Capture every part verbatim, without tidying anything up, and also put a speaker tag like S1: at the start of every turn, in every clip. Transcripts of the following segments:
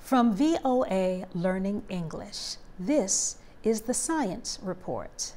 S1: From V O A Learning English, this is the Science Report.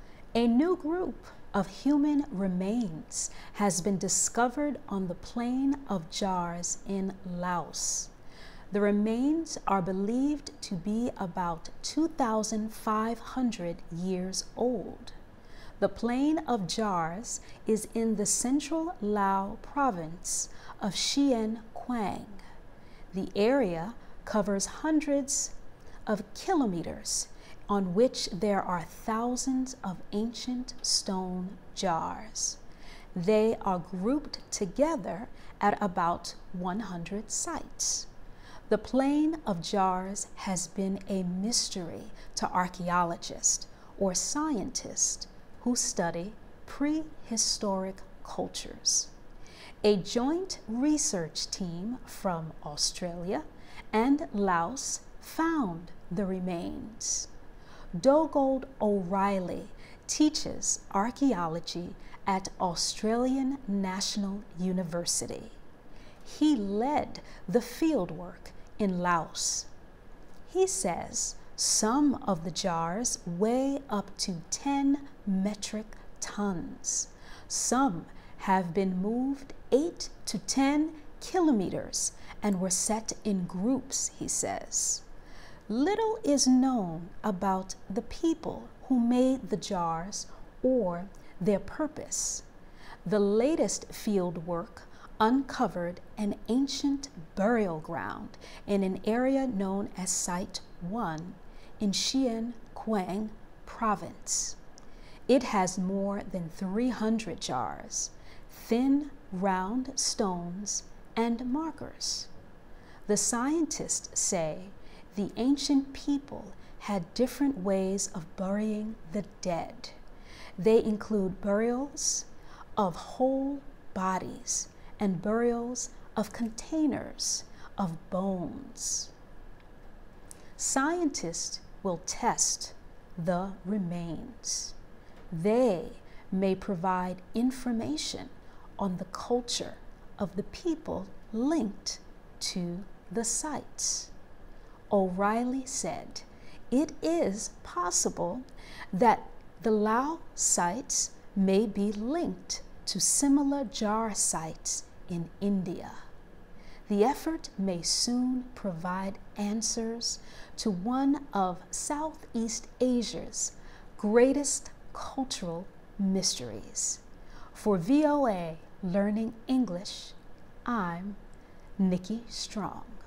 S1: A new group of human remains has been discovered on the plain of jars in Laos. The remains are believed to be about two thousand five hundred years old. The plain of jars is in the central Lao province of Xian Quang. The area covers hundreds of kilometers on which there are thousands of ancient stone jars. They are grouped together at about one hundred sites. The plain of jars has been a mystery to archaeologists or scientists who study prehistoric cultures. A joint research team from Australia and Laos found the remains. Dogold O'Reilly teaches archaeology at Australian National University. He led the fieldwork in Laos. He says some of the jars weigh up to ten metric tons. Some have been moved eight to ten kilometers and were set in groups, he says. Little is known about the people who made the jars or their purpose. The latest field work uncovered an ancient burial ground in an area known as Site one in Xian Quang province. It has more than three hundred jars, thin, round stones, and markers. The scientists say the ancient people had different ways of burying the dead. They include burials of whole bodies and burials of containers of bones. Scientists will test the remains. They may provide information on the culture of the people linked to the sites. O'Reilly said it is possible that the Lao sites may be linked to similar jar sites in India. The effort may soon provide answers to one of Southeast Asia's greatest cultural mysteries. For V O A Learning English, I'm Nikki Strong.